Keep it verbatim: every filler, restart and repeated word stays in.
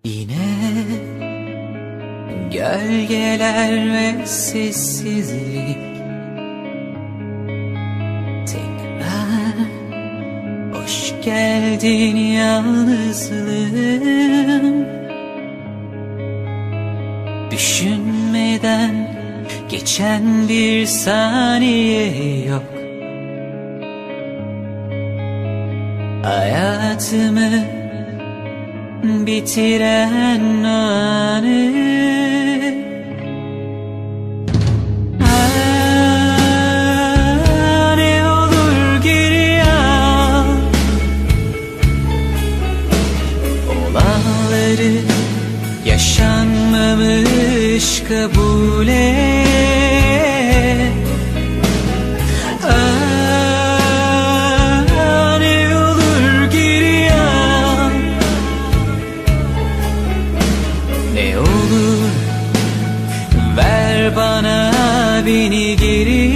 Yine gölgeler ve sessizlik, tekrar hoş geldin yalnızlığım. Düşünmeden geçen bir saniye yok. Hayatımı bitiren o anı. Ah, ne olur geri al olanları, yaşanmamış kabul et. Ah, ver bana beni geri.